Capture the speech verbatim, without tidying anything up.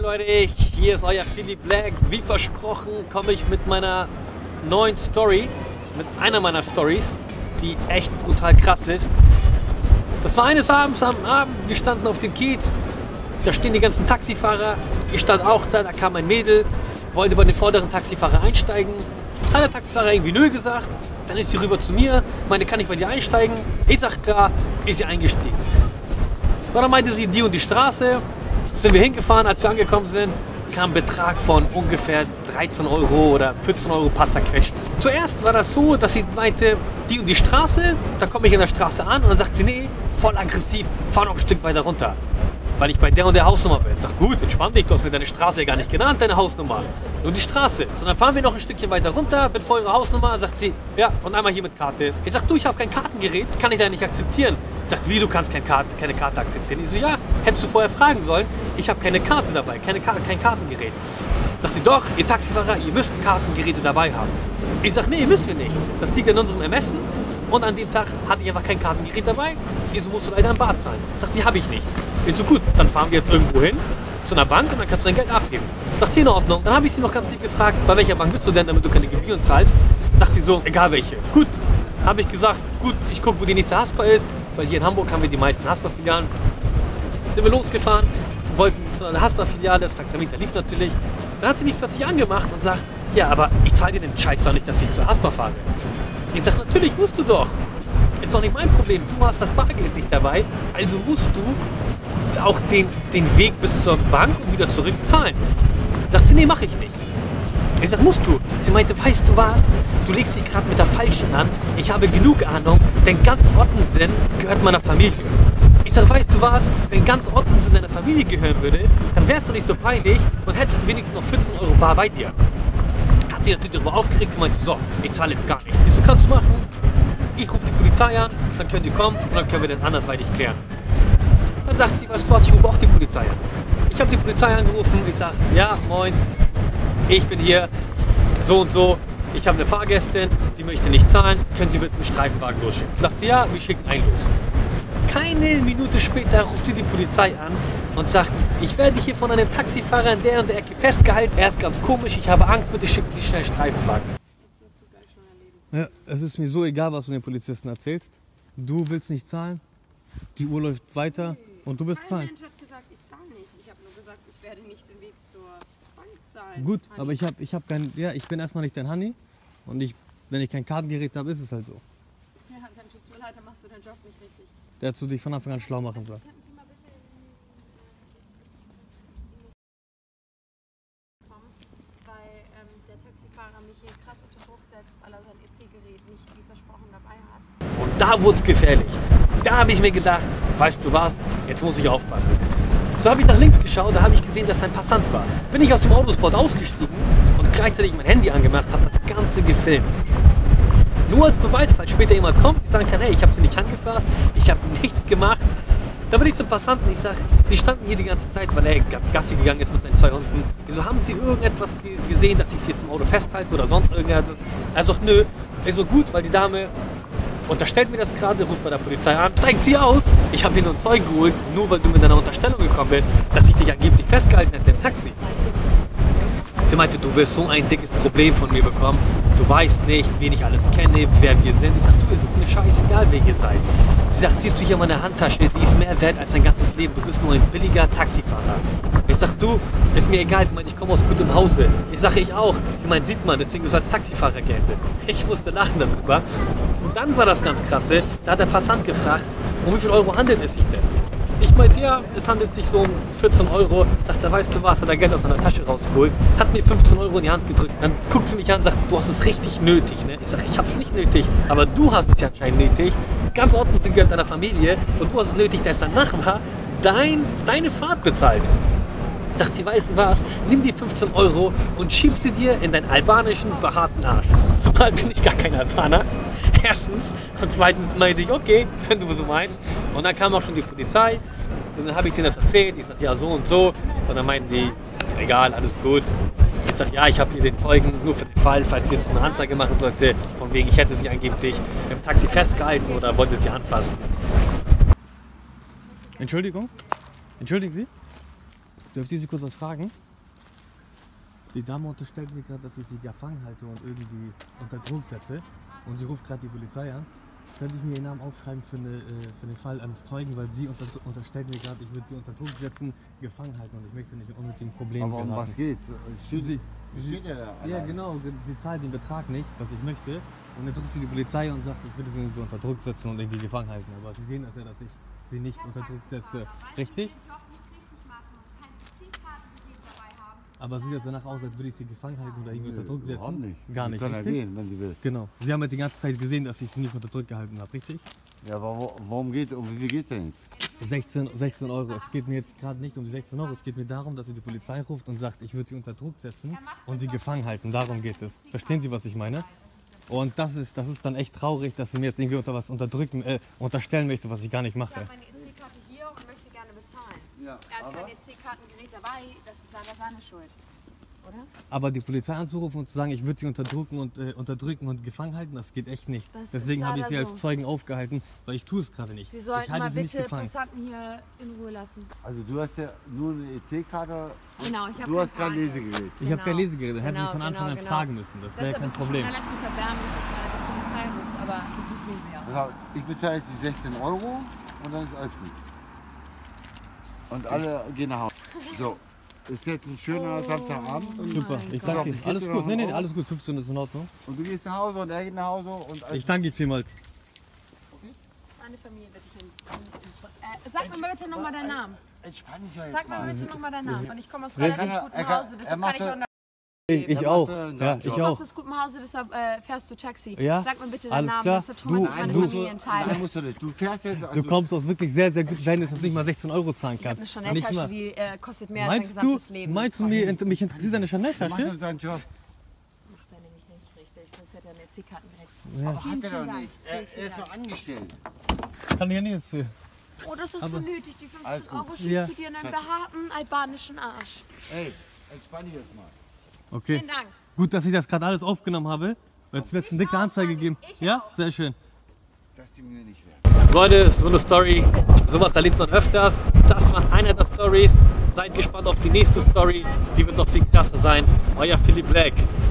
Leute, hier ist euer Philipp Black. Wie versprochen komme ich mit meiner neuen Story, mit einer meiner Stories, die echt brutal krass ist. Das war eines Abends am Abend, wir standen auf dem Kiez, da stehen die ganzen Taxifahrer, ich stand auch da, da kam ein Mädel, wollte bei den vorderen Taxifahrer einsteigen, hat der Taxifahrer irgendwie nö gesagt, dann ist sie rüber zu mir, meinte, kann ich bei dir einsteigen? Ich sag klar, ist sie eingestiegen. So, dann meinte sie, die und die Straße, sind wir hingefahren, als wir angekommen sind, kam ein Betrag von ungefähr dreizehn Euro oder vierzehn Euro paar zerquetscht. Zuerst war das so, dass sie meinte, die und die Straße, da komme ich in der Straße an und dann sagt sie, nee, voll aggressiv, fahr noch ein Stück weiter runter, weil ich bei der und der Hausnummer bin. Ich sag, gut, entspann dich, du hast mir deine Straße ja gar nicht genannt, deine Hausnummer, nur die Straße. So, dann fahren wir noch ein Stückchen weiter runter, bin vor ihrer Hausnummer, sagt sie, ja, und einmal hier mit Karte. Ich sag, du, ich habe kein Kartengerät, kann ich da nicht akzeptieren. Sagt, wie, du kannst keine Karte, keine Karte akzeptieren? Ich so, ja, hättest du vorher fragen sollen, ich habe keine Karte dabei, keine Karte, kein Kartengerät. Sagt sie, doch, ihr Taxifahrer, ihr müsst Kartengeräte dabei haben. Ich sag, nee, müssen wir nicht. Das liegt an unserem Ermessen und an dem Tag hatte ich einfach kein Kartengerät dabei, wieso musst du leider ein Bar zahlen? Sagt sie, habe ich nicht. Ich so, gut, dann fahren wir jetzt irgendwo hin, zu einer Bank und dann kannst du dein Geld abgeben. Sagt sie, in Ordnung. Dann habe ich sie noch ganz lieb gefragt, bei welcher Bank bist du denn, damit du keine Gebühren zahlst? Sagt sie so, egal welche. Gut, habe ich gesagt, gut, ich gucke, wo die nächste Haspa ist. Weil hier in Hamburg haben wir die meisten Haspa-Filialen. Sind wir losgefahren, sie wollten zu einer Haspa-Filiale, das Taxameter lief natürlich. Dann hat sie mich plötzlich angemacht und sagt, ja, aber ich zahle dir den Scheiß doch nicht, dass ich zur Haspa fahre. Ich sage, natürlich musst du doch. Ist doch nicht mein Problem, du hast das Bargeld nicht dabei, also musst du auch den, den Weg bis zur Bank und wieder zurück zahlen. Sagt sie, nee, mache ich nicht. Ich sag, musst du. Sie meinte, weißt du was? Du legst dich gerade mit der Falschen an. Ich habe genug Ahnung, denn ganz Ottensen gehört meiner Familie. Ich sag, weißt du was? Wenn ganz Ottensen deiner Familie gehören würde, dann wärst du nicht so peinlich und hättest du wenigstens noch vierzehn Euro bar bei dir. Hat sie natürlich darüber aufgeregt. Sie meinte, so, ich zahle jetzt gar nicht. Ich so, kannst du machen. Ich rufe die Polizei an, dann könnt ihr kommen und dann können wir das andersweitig klären. Dann sagt sie, weißt du was? Ich rufe auch die Polizei an. Ich habe die Polizei angerufen. Ich sag, ja, moin. Ich bin hier, so und so, ich habe eine Fahrgästin, die möchte nicht zahlen, können Sie bitte einen Streifenwagen losschicken? Sagt sie, ja, wir schicken einen los. Keine Minute später ruft sie die Polizei an und sagt, ich werde hier von einem Taxifahrer in der und der Ecke festgehalten, er ist ganz komisch, ich habe Angst, bitte schicken Sie schnell einen Streifenwagen. Das wirst du gleich schon erleben. Ja, es ist mir so egal, was du den Polizisten erzählst. Du willst nicht zahlen, die Uhr läuft weiter und du wirst zahlen. Kein Mensch hat gesagt, ich zahle nicht. Ich habe nur gesagt, ich werde nicht den Weg zur Bank zahlen. Gut, Honey. aber ich habe ich hab kein, ja, ich bin erstmal nicht dein Honey und ich, wenn ich kein Kartengerät habe, ist es halt so. Ja, dann tut's mir leid, dann machst du deinen Job nicht richtig. Der hättest du dich von Anfang an schlau machen sollen. Könnten Sie mal bitte kommen, weil ähm, der Taxifahrer mich hier krass unter Druck setzt, weil er sein E C-Gerät nicht wie versprochen dabei hat. Und da wurde es gefährlich. Da habe ich mir gedacht, weißt du was, jetzt muss ich aufpassen. So habe ich nach links geschaut, da habe ich gesehen, dass ein Passant war. Bin ich aus dem Auto sofort ausgestiegen und gleichzeitig mein Handy angemacht, habe das Ganze gefilmt. Nur als Beweis, falls später jemand kommt, die sagen kann, hey, ich habe sie nicht angefasst, ich habe nichts gemacht. Da bin ich zum Passanten, ich sage, sie standen hier die ganze Zeit, weil er Gassi gegangen ist mit seinen zwei Hunden. Wieso haben sie irgendetwas gesehen, dass ich sie jetzt im Auto festhalte oder sonst irgendetwas? Er sagt, nö. Ich so, gut, weil die Dame unterstellt mir das gerade, ruft bei der Polizei an, steigt sie aus. Ich habe hier nur einen Zeugen geholt, nur weil du mit deiner Unterstellung gekommen bist, dass ich dich angeblich festgehalten hätte im Taxi. Sie meinte, du wirst so ein dickes Problem von mir bekommen. Du weißt nicht, wen ich alles kenne, wer wir sind. Ich sag, du, es ist mir scheißegal, wer ihr seid. Sie sagt, siehst du hier meine Handtasche, die ist mehr wert als dein ganzes Leben. Du bist nur ein billiger Taxifahrer. Ich sag, du, ist mir egal. Sie meint, ich komme aus gutem Hause. Ich sage, ich auch. Sie meint, sieht man, deswegen du als Taxifahrer gelten. Ich musste lachen darüber. Und dann war das ganz krasse. Da hat der Passant gefragt, um wie viel Euro handelt es sich denn? Ich meinte, ja, es handelt sich so um vierzehn Euro. Sagt er, weißt du was, hat er Geld aus seiner Tasche rausgeholt, hat mir fünfzehn Euro in die Hand gedrückt. Dann guckt sie mich an und sagt, du hast es richtig nötig. Ne? Ich sage, ich habe es nicht nötig, aber du hast es ja anscheinend nötig. Ganz ordentlich sind Geld deiner Familie und du hast es nötig, dass dein Nachbar dein, deine Fahrt bezahlt. Sagt sie, weißt du was, nimm die fünfzehn Euro und schieb sie dir in deinen albanischen, behaarten Arsch. Zumal bin ich gar kein Albaner. Erstens. Und zweitens meinte ich, okay, wenn du so meinst. Und dann kam auch schon die Polizei. Und dann habe ich denen das erzählt. Ich sage, ja, so und so. Und dann meinten die, egal, alles gut. Ich sage, ja, ich habe hier den Zeugen nur für den Fall, falls sie jetzt eine Anzeige machen sollte. Von wegen, ich hätte sie angeblich im Taxi festgehalten oder wollte sie anfassen. Entschuldigung? Entschuldigen Sie? Dürfte ich Sie kurz was fragen? Die Dame unterstellt mir gerade, dass ich sie gefangen halte und irgendwie unter Druck setze. Und sie ruft gerade die Polizei an. Könnte ich mir Ihren Namen aufschreiben für, eine, für den Fall eines Zeugen, weil sie unter, unterstellt mir gerade, ich würde sie unter Druck setzen, gefangen halten und ich möchte nicht in unnötigen Problemen Aber um geraten. was geht's? Steht, Sie, sie steht ja da. ja, allein. genau, sie zahlt den Betrag nicht, was ich möchte. Und jetzt ruft sie die Polizei und sagt, ich würde sie irgendwie unter Druck setzen und irgendwie gefangen halten. Aber Sie sehen das ja, dass ich sie nicht unter Druck setze. Richtig? Aber sieht das danach aus, als würde ich sie gefangen halten oder irgendwie Nö, unter Druck setzen? überhaupt nicht. Gar Sie nicht, kann ja richtig? gehen, wenn sie will. Genau. Sie haben ja die ganze Zeit gesehen, dass ich sie nicht unter Druck gehalten habe, richtig? Ja, aber wo, worum geht um wie viel geht's denn jetzt? sechzehn, sechzehn Euro. Es geht mir jetzt gerade nicht um die sechzehn Euro. Es geht mir darum, dass sie die Polizei ruft und sagt, ich würde sie unter Druck setzen und sie gefangen halten. Darum geht es. Verstehen Sie, was ich meine? Und das ist, das ist dann echt traurig, dass sie mir jetzt irgendwie unter was unterdrücken, äh, unterstellen möchte, was ich gar nicht Ich mache. habe meine E C-Karte hier und möchte gerne bezahlen. Ja, Er hat aber kein E C-Kartengerät dabei, das ist leider seine Schuld. Oder? Aber die Polizei anzurufen und zu sagen, ich würde sie unterdrücken und, äh, unterdrücken und gefangen halten, das geht echt nicht. Das ist Deswegen habe ich sie leider als so. Zeugen aufgehalten, weil ich tue es gerade nicht. Sie ich sollten halte mal sie nicht bitte gefangen. Passanten hier in Ruhe lassen. also du hast ja nur eine E C-Karte. Genau, ich habe Du hast kein Karte. Lesegerät. Ich habe kein Genau. Lesegerät, dann hätten Genau, Sie von Anfang genau, an genau. fragen müssen. Das wäre Deshalb kein ist es schon Problem. relativ erbärmlich, dass man die Polizei ruft, aber das sehen wir Das auch. heißt, ich bezahle jetzt die sechzehn Euro und dann ist alles gut. Und alle gehen nach Hause. So, ist jetzt ein schöner Samstagabend. Und, Super, mein ich Gott. danke Ihnen. Alles gut, nee, nee, alles gut, fünfzehn ist in Ordnung. und du gehst nach Hause und er geht nach Hause und alles Ich danke Ihnen vielmals. Meine Familie bitte schön. Äh, sag mir mal bitte nochmal deinen Namen. Entspann dich doch jetzt Sag mir mal. bitte nochmal deinen Namen. Und ich komme aus Wer- relativ Kann er- gutem er kann- Hause, er deshalb macht kann ich doch- auch Ich, ich Der auch. macht, äh, Ja, seinen ich Job. Du auch. kommst aus gutem Hause, deshalb äh, fährst du Taxi. Ja, Sag mir bitte deinen alles Namen, klar. dann zertrümmert Du- meine du- Familie in Teile. Nein, musst du nicht. Du fährst jetzt. Also, Du kommst aus wirklich sehr, sehr guten Verhältnissen, dass du nicht mal sechzehn Euro zahlen Ich habe kannst. eine Nicht Chanel-Tasche, mal. die äh, kostet mehr als Meinst dein du, gesamtes Leben. meinst du mir, mich interessiert deine Mach Chanel-Tasche? nur seinen Job. Macht er nämlich nicht richtig, sonst hätte er eine E C-Kartengerät. Ja. Aber hat er vielen doch Dank. nicht. Er, Vielen, er ist vielen doch angestellt. Kann ich ja nicht für. Oh, das ist Aber- so nötig. Die Alles fünfzehn gut. Euro schiebst Ja. du dir in einen behaarten albanischen Arsch. Ey, entspann dich jetzt mal. Okay. Vielen Dank. Gut, dass ich das gerade alles aufgenommen habe. Jetzt wird es eine dicke Anzeige geben. Ja, sehr schön. Das ist die Mühe nicht wert. Leute, so eine Story, sowas erlebt man öfters. Das war eine der Stories. Seid gespannt auf die nächste Story. Die wird noch viel krasser sein. Euer Philipp Black.